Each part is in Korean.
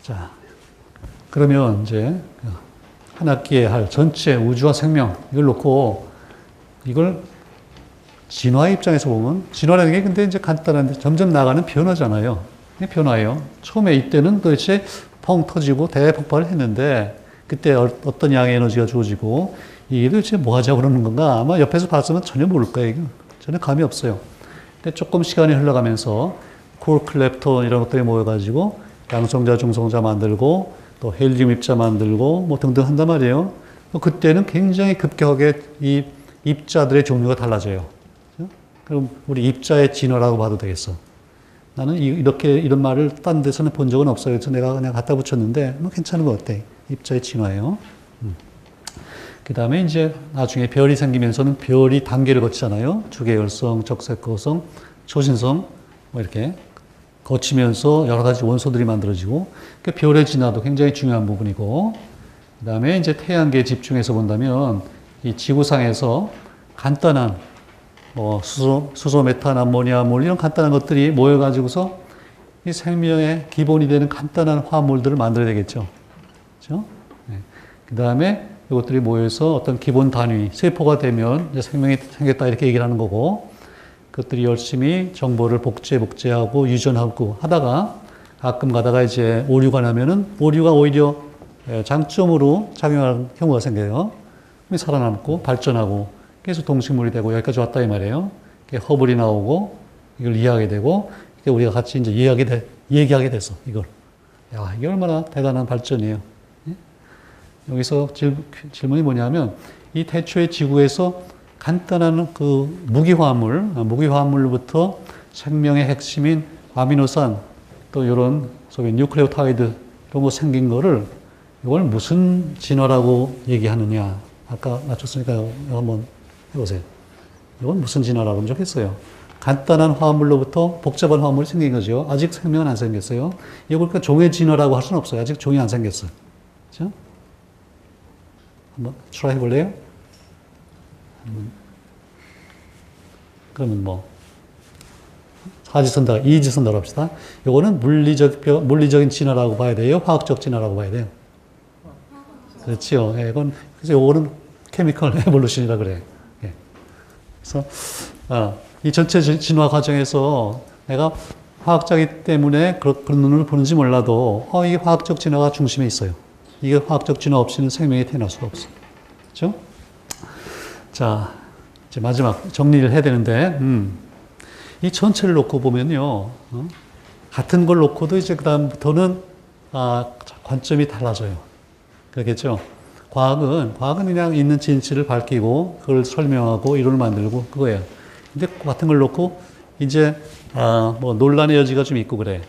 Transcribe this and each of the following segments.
자, 그러면 이제 한 학기에 할 전체 우주와 생명 이걸 놓고 이걸 진화의 입장에서 보면 진화라는 게 근데 이제 간단한데 점점 나가는 변화잖아요. 변화예요. 처음에 이때는 도대체 펑 터지고 대폭발을 했는데 그때 어떤 양의 에너지가 주어지고 이게 도대체 뭐 하자고 그러는 건가 아마 옆에서 봤으면 전혀 모를 거예요. 전혀 감이 없어요. 근데 조금 시간이 흘러가면서 콜 클랩톤 이런 것들이 모여가지고 양성자, 중성자 만들고 또 헬륨 입자 만들고 뭐 등등 한단 말이에요. 그때는 굉장히 급격하게 이 입자들의 종류가 달라져요. 그럼 우리 입자의 진화라고 봐도 되겠어. 나는 이런 말을 딴 데서는 본 적은 없어요. 그래서 내가 그냥 갖다 붙였는데 뭐 괜찮은 것 같아. 입자의 진화예요. 그 다음에 이제 나중에 별이 생기면서는 별이 단계를 거치잖아요. 주계열성, 적색거성, 초신성 뭐 이렇게 거치면서 여러 가지 원소들이 만들어지고 그 별의 진화도 굉장히 중요한 부분이고 그 다음에 이제 태양계에 집중해서 본다면 이 지구상에서 간단한 수소, 메탄, 암모니아, 물 이런 간단한 것들이 모여가지고서 이 생명의 기본이 되는 간단한 화합물들을 만들어야 되겠죠. 그렇죠? 네. 그 다음에 이것들이 모여서 어떤 기본 단위, 세포가 되면 이제 생명이 생겼다 이렇게 얘기를 하는 거고 그것들이 열심히 정보를 복제하고 유전하고 하다가 가끔 가다가 이제 오류가 나면은 오류가 오히려 장점으로 작용하는 경우가 생겨요. 살아남고 발전하고 계속 동식물이 되고 여기까지 왔다 이 말이에요. 허블이 나오고 이걸 이해하게 되고 우리가 같이 이제 얘기하게 됐어. 이걸. 야, 이게 얼마나 대단한 발전이에요. 예? 여기서 질문이 뭐냐면 이 태초의 지구에서 간단한 그 무기화합물로부터 생명의 핵심인 아미노산 또 이런 소위 뉴클레오타이드 이런 거 생긴 거를 이걸 무슨 진화라고 얘기하느냐. 아까 맞췄으니까 한번 해보세요. 이건 무슨 진화라고 하면 좋겠어요. 간단한 화합물로부터 복잡한 화합물이 생긴 거죠. 아직 생명은 안 생겼어요. 이걸 그러니까 종의 진화라고 할 수는 없어요. 아직 종이 안 생겼어요. 그렇죠? 한번 트라이 해볼래요? 그러면 뭐 사지선다, 이지선다로 합시다. 이거는 물리적인 진화라고 봐야 돼요? 화학적 진화라고 봐야 돼요? 그렇죠. 예, 이건 그래서 이거는 케미컬 에볼루션이라 그래. 예. 그래서 이 전체 진화 과정에서 내가 화학자이기 때문에 그런 눈을 보는지 몰라도 이게 화학적 진화가 중심에 있어요. 이게 화학적 진화 없이는 생명이 태어날 수가 없어. 그렇죠? 자, 이제 마지막 정리를 해야 되는데 이 전체를 놓고 보면요. 같은 걸 놓고도 이제 그다음부터는 관점이 달라져요. 그렇겠죠? 과학은 그냥 있는 진실을 밝히고 그걸 설명하고 이론을 만들고 그거예요. 근데 같은 걸 놓고 이제 뭐 논란의 여지가 좀 있고 그래.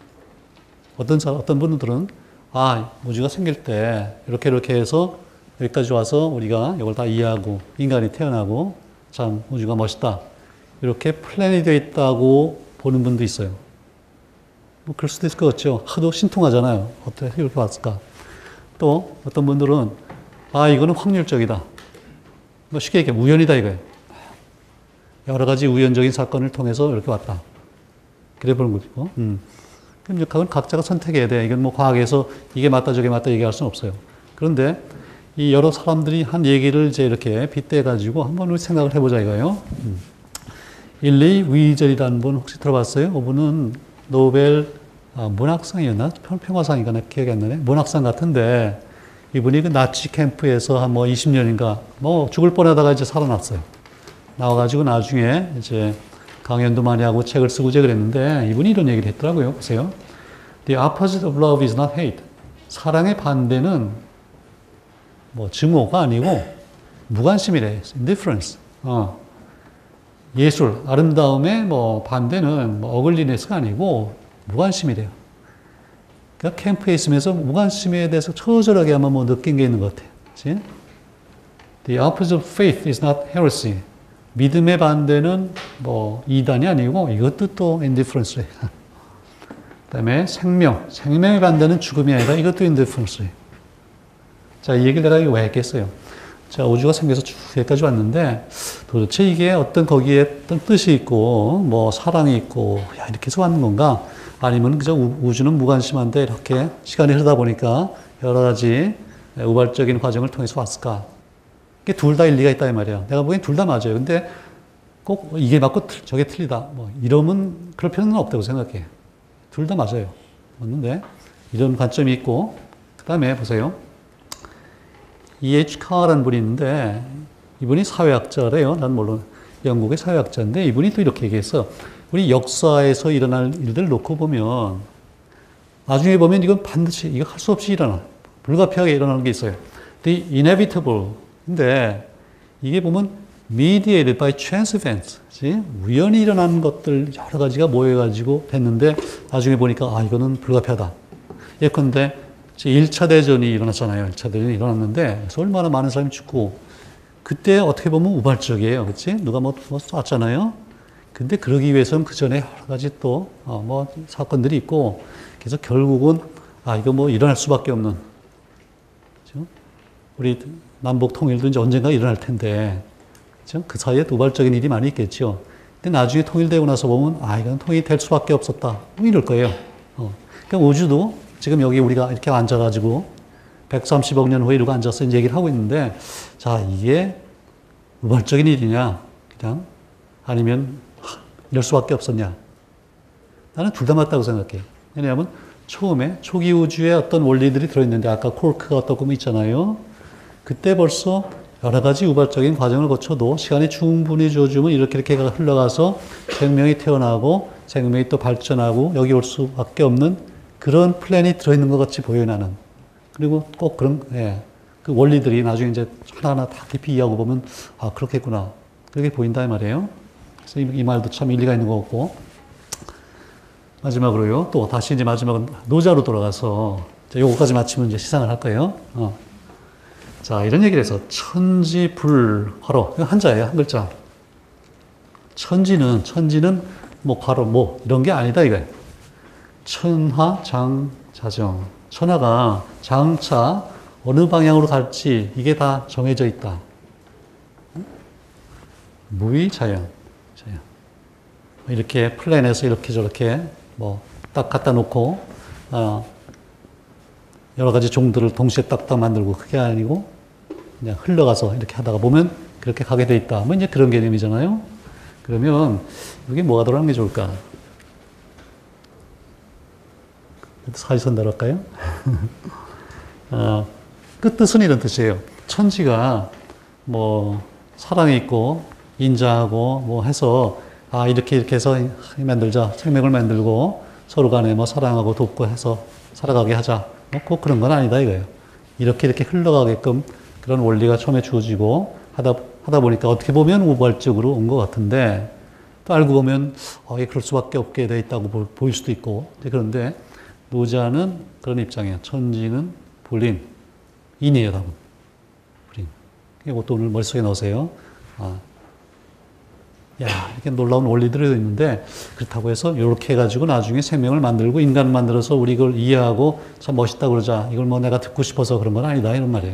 어떤 분들은 우주가 생길 때 이렇게 해서 여기까지 와서 우리가 이걸 다 이해하고 인간이 태어나고 참 우주가 멋있다. 이렇게 플랜이 되어 있다고 보는 분도 있어요. 뭐 그럴 수도 있을 것 같죠. 하도 신통하잖아요. 어떻게 이렇게 왔을까? 또 어떤 분들은 이거는 확률적이다. 뭐 쉽게 얘기해 우연이다 이거예요. 여러 가지 우연적인 사건을 통해서 이렇게 왔다. 그래 보는 거죠. 그럼 그건 각자가 선택해야 돼. 이건 뭐 과학에서 이게 맞다 저게 맞다 얘기할 수는 없어요. 그런데 이 여러 사람들이 한 얘기를 이제 이렇게 빗대 가지고 한번 우리 생각을 해보자 이거예요. 일리 위젤이라는 분 혹시 들어봤어요? 그분은 노벨 문학상이었나? 평화상인가? 기억이 안 나네. 문학상 같은데 이분이 그 나치 캠프에서 한 뭐 20년인가 뭐 죽을 뻔하다가 이제 살아났어요. 나와가지고 나중에 이제 강연도 많이 하고 책을 쓰고 이제 그랬는데 이분이 이런 얘기를 했더라고요. 보세요. The opposite of love is not hate. 사랑의 반대는 뭐 증오가 아니고 무관심이래. indifference. 예술, 아름다움의 뭐 반대는 뭐 어글리네스가 아니고 무관심이래요. 그러니까 캠프에 있으면서 무관심에 대해서 처절하게 아마 뭐 느낀 게 있는 것 같아요. 그치? The opposite of faith is not heresy. 믿음의 반대는 뭐 이단이 아니고 이것도 또 indifference래요. 그 다음에 생명의 반대는 죽음이 아니라 이것도 indifference래요. 자, 이 얘기를 내가 왜 했겠어요? 자, 우주가 생겨서 쭉 여기까지 왔는데 도대체 이게 어떤 거기에 어떤 뜻이 있고 뭐 사랑이 있고 야, 이렇게 해서 왔는 건가? 아니면 그저 우주는 무관심한데 이렇게 시간이 흐르다 보니까 여러 가지 우발적인 과정을 통해서 왔을까? 이게 둘 다 일리가 있다 이 말이야. 내가 보기엔 둘 다 맞아요. 근데 꼭 이게 맞고 저게 틀리다. 뭐 이러면 그럴 필요는 없다고 생각해. 둘 다 맞아요. 맞는데 이런 관점이 있고 그 다음에 보세요. E.H. 카라는 분이 있는데 이분이 사회학자래요. 난 물론 영국의 사회학자인데 이분이 또 이렇게 얘기했어. 우리 역사에서 일어날 일들 놓고 보면 나중에 보면 이건 반드시 이거 할 수 없이 일어나. 불가피하게 일어나는 게 있어요. The inevitable. 근데 이게 보면 mediated by chance events. 우연히 일어나는 것들 여러 가지가 모여가지고 됐는데 나중에 보니까 아 이거는 불가피하다. 예컨대 1차 대전이 일어났잖아요. 1차 대전이 일어났는데 얼마나 많은 사람이 죽고 그때 어떻게 보면 우발적이에요. 그렇지? 누가 뭐 쐈잖아요. 근데 그러기 위해서는 그 전에 여러 가지 또 뭐 사건들이 있고 그래서 결국은 아 이거 뭐 일어날 수밖에 없는 그렇죠? 우리 남북 통일도 이제 언젠가 일어날 텐데 그렇죠? 그 사이에 우발적인 일이 많이 있겠죠. 근데 나중에 통일되고 나서 보면 아 이건 통일이 될 수밖에 없었다. 뭐 이럴 거예요. 그러니까 우주도 지금 여기 우리가 이렇게 앉아가지고 130억 년 후에 이러고 앉아서 이제 얘기를 하고 있는데 자 이게 우발적인 일이냐 그냥 아니면 이럴 수밖에 없었냐 나는 둘 다 맞다고 생각해. 왜냐하면 처음에 초기 우주에 어떤 원리들이 들어있는데 아까 콜크가 어떻고 뭐 있잖아요. 그때 벌써 여러 가지 우발적인 과정을 거쳐도 시간이 충분히 주어주면 이렇게 흘러가서 생명이 태어나고 생명이 또 발전하고 여기 올 수밖에 없는 그런 플랜이 들어있는 것 같이 보여요, 나는. 그리고 꼭 그런, 예, 그 원리들이 나중에 이제 하나하나 다 깊이 이해하고 보면, 아, 그렇겠구나. 그렇게 보인다, 이 말이에요. 그래서 이 말도 참 일리가 있는 것 같고. 마지막으로요, 또 다시 이제 마지막은 노자로 돌아가서, 요거까지 마치면 이제 시상을 할 거예요. 자, 이런 얘기를 해서, 천지불화로. 한자예요, 한 글자. 천지는 뭐, 괄호, 뭐, 이런 게 아니다, 이거예요. 천하, 장, 자정. 천하가 장차 어느 방향으로 갈지 이게 다 정해져 있다. 무의 자연. 이렇게 플랜에서 이렇게 저렇게 뭐 딱 갖다 놓고 여러 가지 종들을 동시에 딱딱 만들고 그게 아니고 그냥 흘러가서 이렇게 하다가 보면 그렇게 가게 돼 있다. 뭐 이제 그런 개념이잖아요. 그러면 이게 뭐가 들어가는 게 좋을까? 사지선다로 할까요? 그 뜻은 이런 뜻이에요. 천지가 뭐 사랑이 있고 인자하고 뭐 해서 아 이렇게 해서 만들자 생명을 만들고 서로 간에 뭐 사랑하고 돕고 해서 살아가게 하자. 뭐 꼭 그런 건 아니다 이거예요. 이렇게 흘러가게끔 그런 원리가 처음에 주어지고 하다 보니까 어떻게 보면 우발적으로 온 것 같은데 또 알고 보면 그럴 수밖에 없게 돼 있다고 보일 수도 있고 그런데 노자는 그런 입장이에요. 천지는 불인, 인이에요, 답은. 불인. 이것도 오늘 머릿속에 넣으세요. 이렇게 놀라운 원리들이 있는데, 그렇다고 해서 이렇게 해가지고 나중에 생명을 만들고 인간을 만들어서 우리 이걸 이해하고 참 멋있다 그러자. 이걸 뭐 내가 듣고 싶어서 그런 건 아니다. 이런 말이에요.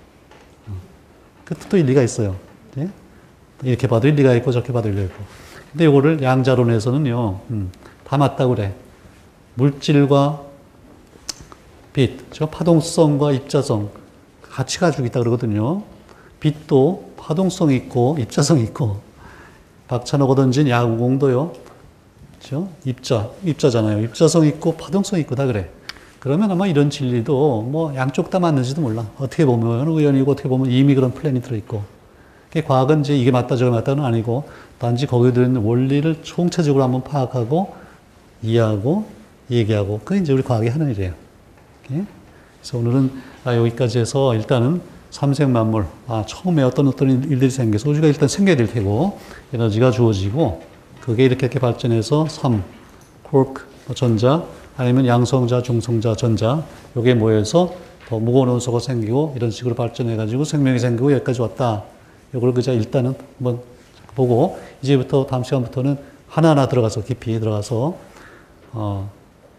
그 뜻도 일리가 있어요. 네? 이렇게 봐도 일리가 있고 저렇게 봐도 일리가 있고. 근데 이거를 양자론에서는요, 다 맞다고 그래. 물질과 빛, 파동성과 입자성 같이 가지고 있다 그러거든요. 빛도 파동성이 있고 입자성이 있고 박찬호가 던진 야구공도요. 그렇죠? 입자잖아요. 입자성이 있고 파동성이 있고 다 그래. 그러면 아마 이런 진리도 뭐 양쪽 다 맞는지도 몰라. 어떻게 보면 우연이고 어떻게 보면 이미 그런 플랜이 들어있고. 과학은 이제 이게 맞다 저게 맞다는 아니고 단지 거기에 들어있는 원리를 총체적으로 한번 파악하고 이해하고 얘기하고 그게 이제 우리 과학이 하는 일이에요. 그래서 오늘은 여기까지 해서 일단은 삼생만물, 처음에 어떤 일들이 생겨서 우주가 일단 생겨야 될 테고 에너지가 주어지고 그게 이렇게 발전해서 쿼크, 전자 아니면 양성자, 중성자, 전자 요게 모여서 더 무거운 원소가 생기고 이런 식으로 발전해가지고 생명이 생기고 여기까지 왔다. 요걸 그저 일단은 한번 보고 이제부터 다음 시간부터는 하나하나 들어가서 깊이 들어가서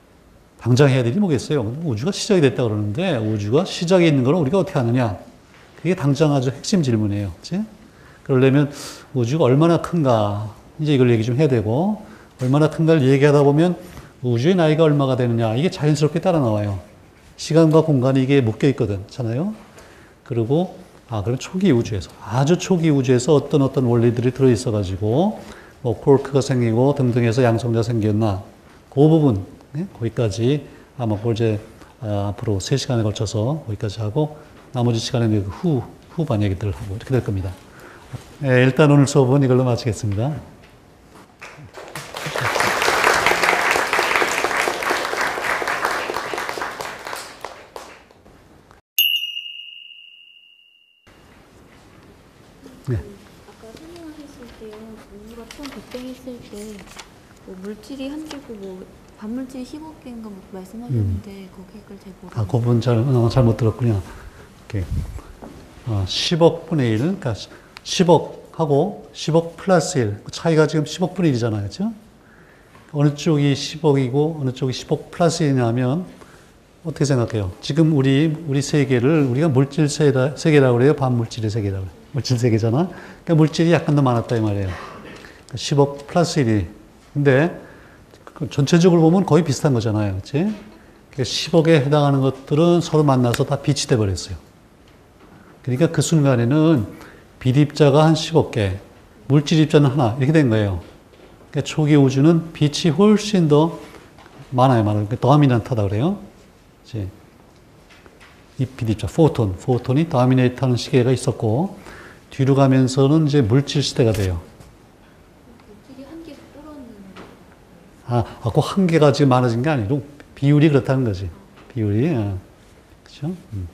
당장 해야 될 일이 뭐겠어요? 우주가 시작이 됐다 그러는데 우주가 시작이 있는 걸 우리가 어떻게 아느냐? 그게 당장 아주 핵심 질문이에요. 그치? 그러려면 우주가 얼마나 큰가, 이제 이걸 얘기 좀 해야 되고, 얼마나 큰가를 얘기하다 보면 우주의 나이가 얼마가 되느냐, 이게 자연스럽게 따라 나와요. 시간과 공간이 이게 묶여 있거든, 잖아요. 그리고, 그럼 초기 우주에서, 아주 초기 우주에서 어떤 원리들이 들어있어가지고, 뭐, 쿼크가 생기고 등등 해서 양성자 생겼나, 그 부분, 거기까지 아마 그걸 이제, 앞으로 3시간에 걸쳐서 거기까지 하고, 나머지 시간에는 후반 얘기들을 하고, 이렇게 될 겁니다. 일단 오늘 수업은 이걸로 마치겠습니다. 네. 아까 설명하셨을 때요, 우주가 처음 발생했을 때 물질이 한 개고 반물질이 15개인가 말씀하셨는데 거기를 잘 모르겠어요. 그 부분 잘못 들었군요. 이렇게 10억 분의 1, 그러니까 10억하고 10억 플러스 1, 차이가 지금 10억 분의 1이잖아요, 그렇죠? 어느 쪽이 10억이고 어느 쪽이 10억 플러스 1이냐면 어떻게 생각해요? 지금 우리 세계를 우리가 물질 세계라고 그래요, 반물질의 세계라고 그래요. 물질 세계잖아. 그러니까 물질이 약간 더 많았다 이 말이에요. 10억 플러스 1이. 근데 전체적으로 보면 거의 비슷한 거잖아요. 그렇지? 그러니까 10억에 해당하는 것들은 서로 만나서 다 빛이 돼 버렸어요. 그러니까 그 순간에는 빛 입자가 한 10억 개, 물질 입자는 하나 이렇게 된 거예요. 그러니까 초기 우주는 빛이 훨씬 더 많아요. 그러니까 도미넌트하다 그래요. 그렇지? 이 빛 입자, 포톤이 도미네이트하는 시계가 있었고, 뒤로 가면서는 이제 물질 시대가 돼요. 물질이 한 개가 불었는. 그 한 개가 지금 많아진 게 아니고 비율이 그렇다는 거지. 비율이. 그렇죠?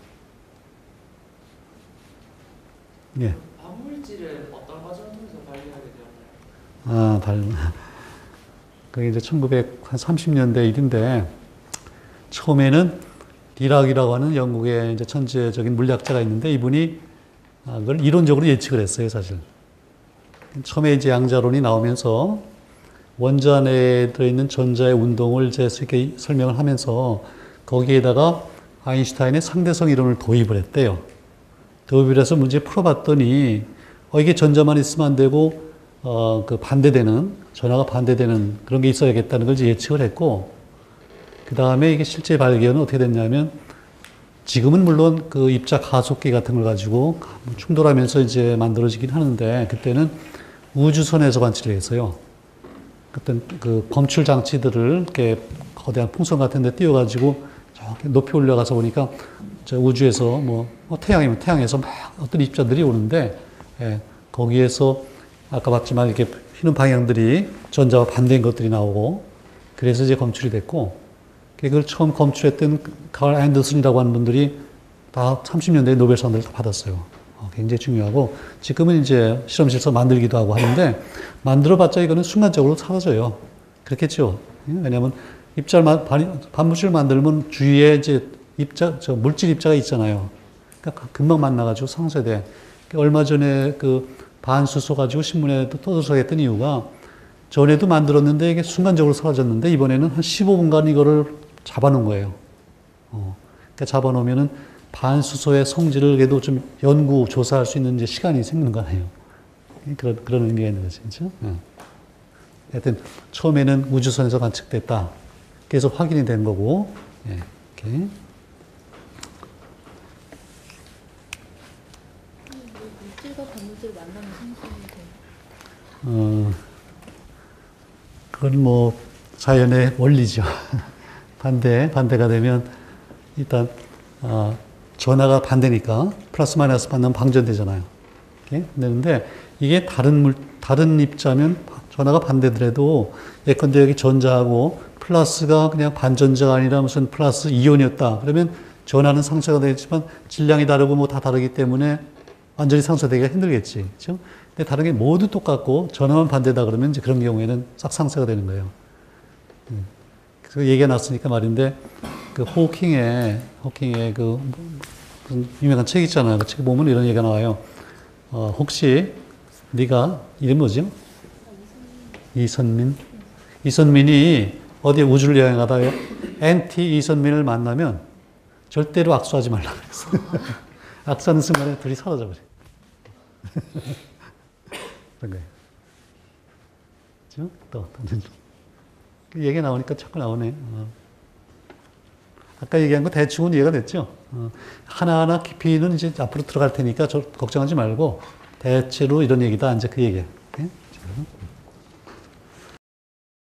예. 반물질은 어떤 과정을 통해서 발견하게 되었나요? 그게 이제 1930년대 일인데, 처음에는 디락이라고 하는 영국의 이제 천재적인 물리학자가 있는데, 이분이 그걸 이론적으로 예측을 했어요, 사실. 처음에 이제 양자론이 나오면서 원자 안에 들어있는 전자의 운동을 이렇게 설명을 하면서 거기에다가 아인슈타인의 상대성 이론을 도입을 했대요. 도입을 해서 문제 풀어봤더니, 이게 전자만 있으면 안 되고, 그 반대되는, 전하가 반대되는 그런 게 있어야겠다는 걸 이제 예측을 했고, 그 다음에 이게 실제 발견은 어떻게 됐냐면, 지금은 물론 그 입자 가속기 같은 걸 가지고 충돌하면서 이제 만들어지긴 하는데, 그때는 우주선에서 관측을 했어요. 어떤 그 검출 장치들을 이렇게 거대한 풍선 같은 데 띄워가지고 저렇게 높이 올려가서 보니까 저 우주에서 태양이면 태양에서 막 어떤 입자들이 오는데, 거기에서 아까 봤지만 이렇게 휘는 방향들이 전자와 반대인 것들이 나오고, 그래서 이제 검출이 됐고, 그걸 처음 검출했던 칼 앤더슨이라고 하는 분들이 다 30년대에 노벨상을 다 받았어요. 굉장히 중요하고, 지금은 이제 실험실에서 만들기도 하고 하는데, 만들어봤자 이거는 순간적으로 사라져요. 그렇겠죠? 왜냐하면 반물질을 만들면 주위에 이제 물질 입자가 있잖아요. 그러니까 금방 만나가지고 상쇄돼. 얼마 전에 그 반수소 가지고 신문에도 떠들썩했던 이유가, 전에도 만들었는데 이게 순간적으로 사라졌는데, 이번에는 한 15분간 이거를 잡아놓은 거예요. 그러니까 잡아놓으면은 반수소의 성질을 그래도 좀 연구, 조사할 수 있는 이제 시간이 생기는 거예요. 그런 의미가 있는 거죠. 그렇죠? 하여튼, 처음에는 우주선에서 관측됐다. 그래서 확인이 된 거고, 이렇게. 물질과 반물질을 만나면 생성이 돼요. 그건 자연의 원리죠. 반대가 되면 일단 전하가 반대니까 플러스 마이너스 받는 방전되잖아요. 이렇게 되는데, 이게 다른 입자면 전하가 반대더라도, 예컨대 여기 전자하고 플러스가 그냥 반전자가 아니라 무슨 플러스 이온이었다. 그러면 전하는 상쇄가 되겠지만 질량이 다르고 다 다르기 때문에 완전히 상쇄되기가 힘들겠지. 그렇죠? 근데 다른 게 모두 똑같고 전하만 반대다 그러면 이제 그런 경우에는 싹 상쇄가 되는 거예요. 그 얘기가 났으니까 말인데, 그 호킹의 그 무슨 유명한 책 있잖아요. 그 책 보면 이런 얘기가 나와요. 혹시 네가 이름 뭐죠? 이선민이 어디 우주를 여행하다가 엔티 이선민을 만나면 절대로 악수하지 말라고 했어요. 악수하는 순간에 둘이 사라져 버려. 그런 거예요. 그죠? 또, 얘기 나오니까 자꾸 나오네. 아까 얘기한 거 대충은 이해가 됐죠? 하나하나 깊이는 이제 앞으로 들어갈 테니까 걱정하지 말고, 대체로 이런 얘기다. 이제 그 얘기예요.